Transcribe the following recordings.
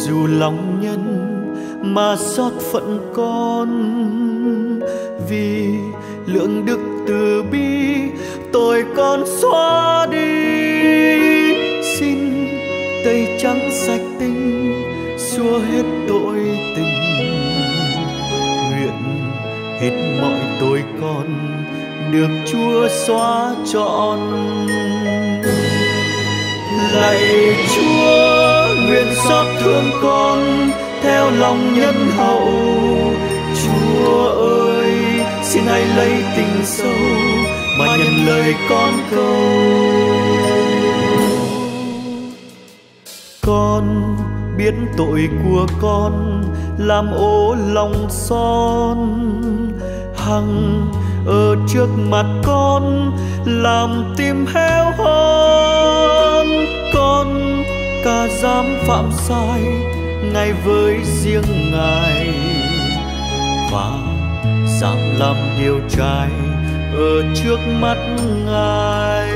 dù lòng nhân mà xót phận con, vì lượng đức từ bi tội con xóa đi. Xin tẩy trắng sạch tinh, xua hết tội tình, nguyện hết mọi tội con được Chúa xóa trọn. Lạy Chúa, nguyện xót thương con theo lòng nhân hậu. Chúa ơi, xin hãy lấy tình sâu mà nhận lời con cầu. Con biết tội của con làm ố lòng son, hằng ở trước mặt con làm tim héo hon. Con cả dám phạm sai ngay với riêng Ngài, và dám làm điều trái ở trước mắt Ngài.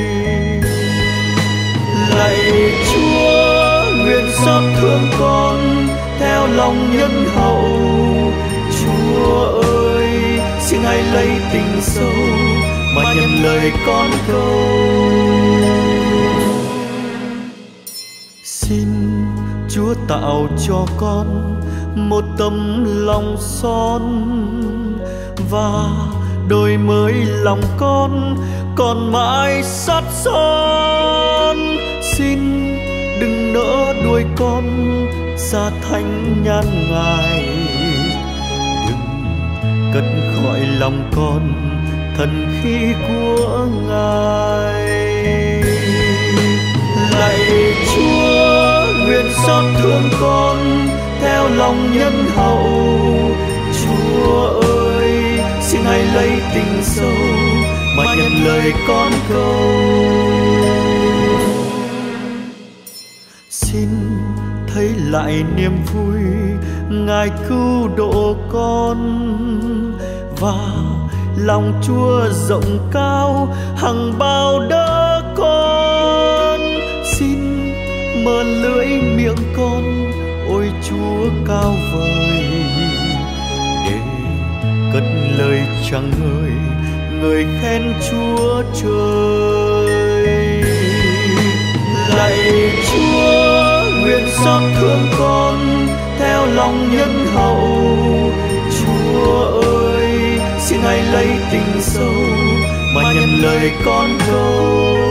Lạy Chúa, nguyện xót thương con theo lòng nhân hậu. Chúa ơi, xin hãy lấy tình sâu mà nhận lời con cầu. Xin Chúa tạo cho con một tấm lòng son, và đổi mới lòng con còn mãi sát son. Xin đừng nỡ đuổi con xa thánh nhan Ngài, đừng cất khỏi lòng con thần khí của Ngài. Lạy Chúa, nguyện xót thương con theo lòng nhân hậu. Chúa ơi, xin hãy lấy tình sâu mà nhận lời con cầu. Xin thấy lại niềm vui Ngài cứu độ con, và lòng Chúa rộng cao hằng bao đỡ con. Xin mở lưỡi miệng con, ôi Chúa cao vời, để cất lời chẳng ngơi người khen Chúa trời. Lạy Chúa, nguyện xót thương con theo lòng nhân hậu. Chúa ơi, xin hãy lấy tình sâu mà nhận lời con cầu.